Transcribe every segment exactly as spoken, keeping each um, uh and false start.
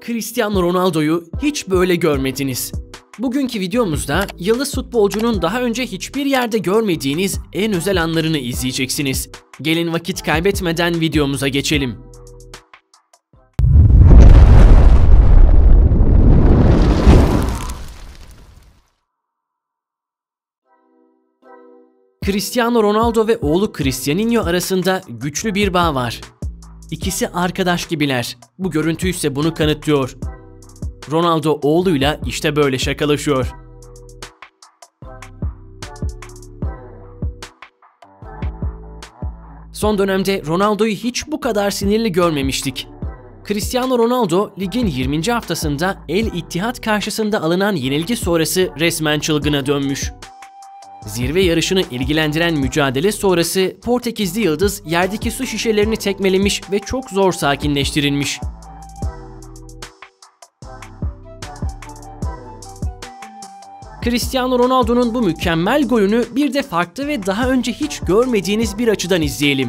Cristiano Ronaldo'yu hiç böyle görmediniz. Bugünkü videomuzda yıldız futbolcunun daha önce hiçbir yerde görmediğiniz en özel anlarını izleyeceksiniz. Gelin vakit kaybetmeden videomuza geçelim. Cristiano Ronaldo ve oğlu Cristianinho arasında güçlü bir bağ var. İkisi arkadaş gibiler. Bu görüntü ise bunu kanıtlıyor. Ronaldo oğluyla işte böyle şakalaşıyor. Son dönemde Ronaldo'yu hiç bu kadar sinirli görmemiştik. Cristiano Ronaldo ligin yirminci haftasında El Ittihad karşısında alınan yenilgi sonrası resmen çılgına dönmüş. Zirve yarışını ilgilendiren mücadele sonrası Portekizli yıldız yerdeki su şişelerini tekmelemiş ve çok zor sakinleştirilmiş. Cristiano Ronaldo'nun bu mükemmel golünü bir de farklı ve daha önce hiç görmediğiniz bir açıdan izleyelim.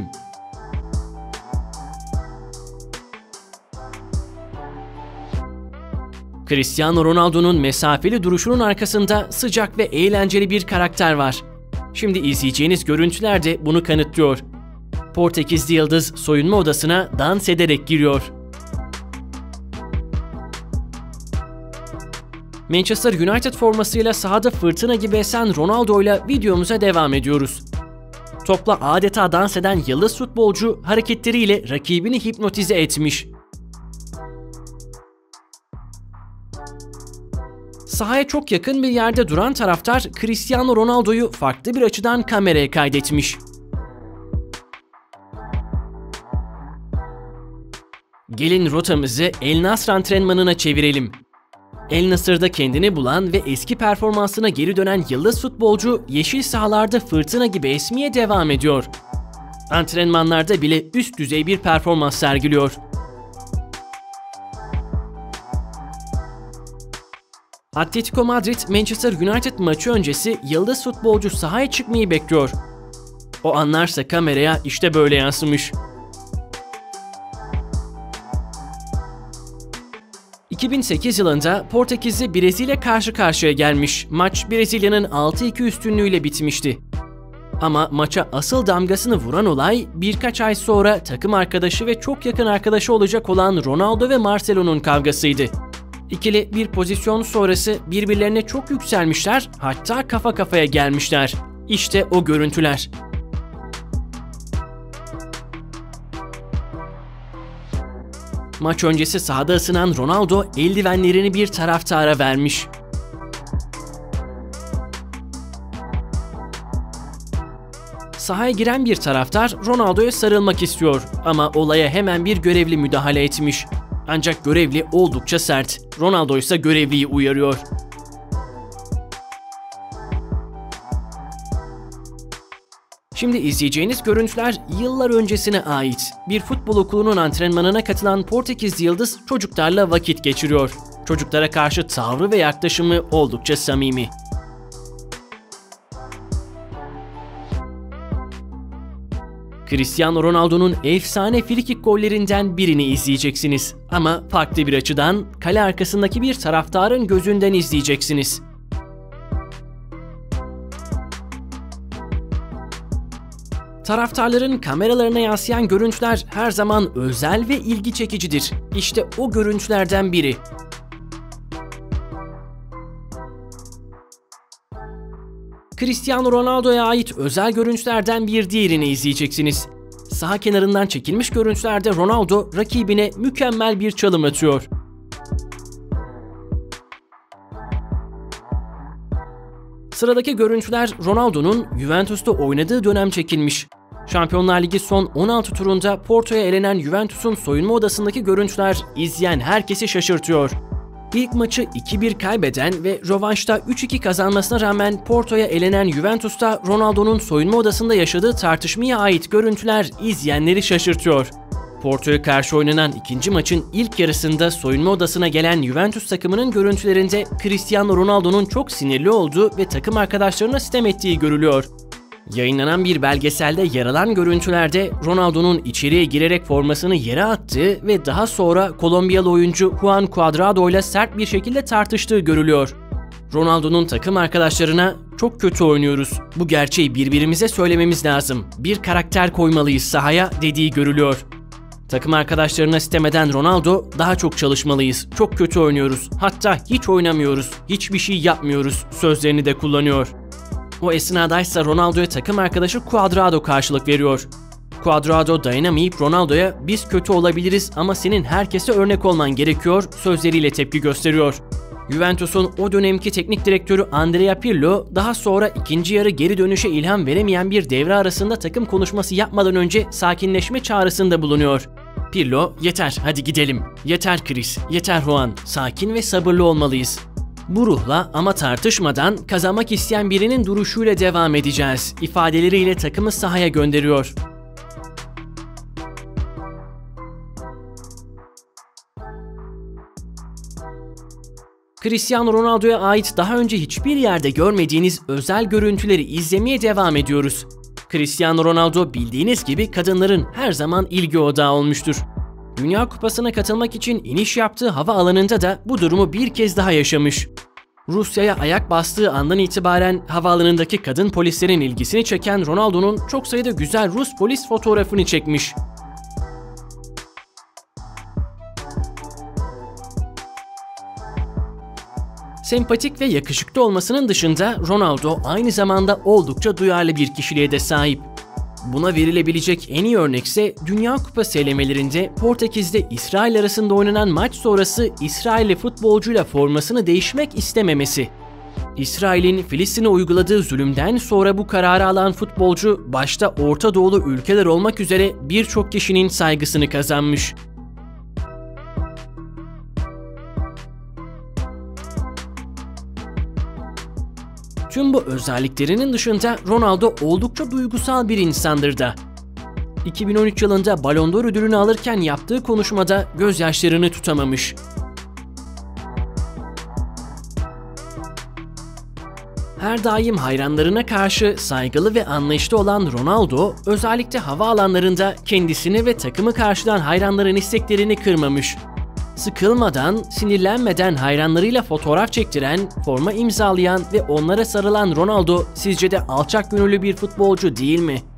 Cristiano Ronaldo'nun mesafeli duruşunun arkasında sıcak ve eğlenceli bir karakter var. Şimdi izleyeceğiniz görüntüler de bunu kanıtlıyor. Portekizli yıldız soyunma odasına dans ederek giriyor. Manchester United formasıyla sahada fırtına gibi esen Ronaldo'yla videomuza devam ediyoruz. Topla adeta dans eden yıldız futbolcu hareketleriyle rakibini hipnotize etmiş. Sahaya çok yakın bir yerde duran taraftar Cristiano Ronaldo'yu farklı bir açıdan kameraya kaydetmiş. Gelin rotamızı El Nasr antrenmanına çevirelim. El Nasr'da kendini bulan ve eski performansına geri dönen yıldız futbolcu yeşil sahalarda fırtına gibi esmeye devam ediyor. Antrenmanlarda bile üst düzey bir performans sergiliyor. Atletico Madrid Manchester United maçı öncesi yıldız futbolcu sahaya çıkmayı bekliyor. O anlarsa kameraya işte böyle yansımış. iki bin sekiz yılında Portekizli Brezilya karşı karşıya gelmiş. Maç Brezilya'nın altı iki üstünlüğüyle bitmişti. Ama maça asıl damgasını vuran olay birkaç ay sonra takım arkadaşı ve çok yakın arkadaşı olacak olan Ronaldo ve Marcelo'nun kavgasıydı. İkili bir pozisyon sonrası birbirlerine çok yükselmişler, hatta kafa kafaya gelmişler. İşte o görüntüler. Maç öncesi sahada ısınan Ronaldo eldivenlerini bir taraftara vermiş. Sahaya giren bir taraftar Ronaldo'ya sarılmak istiyor ama olaya hemen bir görevli müdahale etmiş. Ancak görevli oldukça sert. Ronaldo ise görevliyi uyarıyor. Şimdi izleyeceğiniz görüntüler yıllar öncesine ait. Bir futbol okulunun antrenmanına katılan Portekizli yıldız çocuklarla vakit geçiriyor. Çocuklara karşı tavrı ve yaklaşımı oldukça samimi. Cristiano Ronaldo'nun efsane frikik gollerinden birini izleyeceksiniz. Ama farklı bir açıdan, kale arkasındaki bir taraftarın gözünden izleyeceksiniz. Taraftarların kameralarına yansıyan görüntüler her zaman özel ve ilgi çekicidir. İşte o görüntülerden biri. Cristiano Ronaldo'ya ait özel görüntülerden bir diğerini izleyeceksiniz. Saha kenarından çekilmiş görüntülerde Ronaldo rakibine mükemmel bir çalım atıyor. Sıradaki görüntüler Ronaldo'nun Juventus'ta oynadığı dönem çekilmiş. Şampiyonlar Ligi son on altı turunda Porto'ya elenen Juventus'un soyunma odasındaki görüntüler izleyen herkesi şaşırtıyor. İlk maçı iki bir kaybeden ve rövanşta üç iki kazanmasına rağmen Porto'ya elenen Juventus'ta Ronaldo'nun soyunma odasında yaşadığı tartışmaya ait görüntüler izleyenleri şaşırtıyor. Porto'ya karşı oynanan ikinci maçın ilk yarısında soyunma odasına gelen Juventus takımının görüntülerinde Cristiano Ronaldo'nun çok sinirli olduğu ve takım arkadaşlarına sitem ettiği görülüyor. Yayınlanan bir belgeselde yer alan görüntülerde Ronaldo'nun içeriye girerek formasını yere attığı ve daha sonra Kolombiyalı oyuncu Juan Cuadrado ile sert bir şekilde tartıştığı görülüyor. Ronaldo'nun takım arkadaşlarına "Çok kötü oynuyoruz. Bu gerçeği birbirimize söylememiz lazım. Bir karakter koymalıyız sahaya" dediği görülüyor. Takım arkadaşlarına sitem eden Ronaldo, "Daha çok çalışmalıyız. Çok kötü oynuyoruz. Hatta hiç oynamıyoruz. Hiçbir şey yapmıyoruz" sözlerini de kullanıyor. O esnadaysa Ronaldo'ya takım arkadaşı Cuadrado karşılık veriyor. Cuadrado dayanamayıp Ronaldo'ya "Biz kötü olabiliriz ama senin herkese örnek olman gerekiyor" sözleriyle tepki gösteriyor. Juventus'un o dönemki teknik direktörü Andrea Pirlo daha sonra ikinci yarı geri dönüşe ilham veremeyen bir devre arasında takım konuşması yapmadan önce sakinleşme çağrısında bulunuyor. Pirlo, "Yeter, hadi gidelim. Yeter Chris, yeter Juan. Sakin ve sabırlı olmalıyız. Bu ruhla ama tartışmadan kazanmak isteyen birinin duruşuyla devam edeceğiz" ifadeleriyle takımı sahaya gönderiyor. Cristiano Ronaldo'ya ait daha önce hiçbir yerde görmediğiniz özel görüntüleri izlemeye devam ediyoruz. Cristiano Ronaldo bildiğiniz gibi kadınların her zaman ilgi odağı olmuştur. Dünya Kupası'na katılmak için iniş yaptığı hava alanında da bu durumu bir kez daha yaşamış. Rusya'ya ayak bastığı andan itibaren havaalanındaki kadın polislerin ilgisini çeken Ronaldo'nun çok sayıda güzel Rus polis fotoğrafını çekmiş. Sempatik ve yakışıklı olmasının dışında Ronaldo aynı zamanda oldukça duyarlı bir kişiliğe de sahip. Buna verilebilecek en iyi örnekse Dünya Kupası elemelerinde Portekiz'de İsrail arasında oynanan maç sonrası İsrailli futbolcuyla formasını değişmek istememesi. İsrail'in Filistin'e uyguladığı zulümden sonra bu kararı alan futbolcu başta Orta Doğulu ülkeler olmak üzere birçok kişinin saygısını kazanmış. Tüm bu özelliklerinin dışında Ronaldo oldukça duygusal bir insandır da. iki bin on üç yılında Ballon d'Or ödülünü alırken yaptığı konuşmada gözyaşlarını tutamamış. Her daim hayranlarına karşı saygılı ve anlayışlı olan Ronaldo, özellikle havaalanlarında kendisini ve takımı karşılayan hayranların isteklerini kırmamış. Sıkılmadan, sinirlenmeden hayranlarıyla fotoğraf çektiren, forma imzalayan ve onlara sarılan Ronaldo sizce de alçak gönüllü bir futbolcu değil mi?